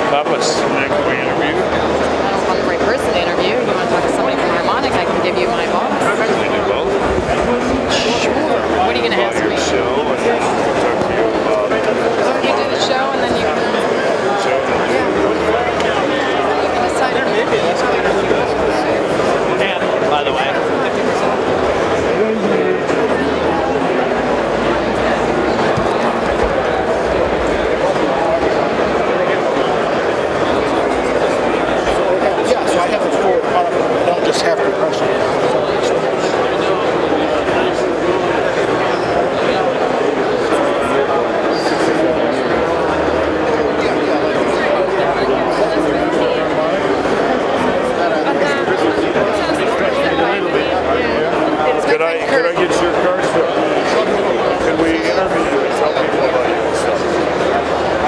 Papas. And can we interview? I don't want the right person to interview. You want to talk to somebody from Harmonic, I can give you my boss. Can we do both? Sure. What are you going to ask Your me? show, and then I'll talk to you about Well, you do the show and then you can... show. Yeah. You can decide. Maybe that's what And, by the way, 50%. Just have to press it. Could I get your card? Could we interview you and tell people about you and stuff?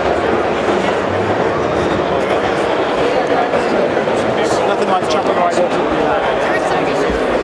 Nothing like jumping right in.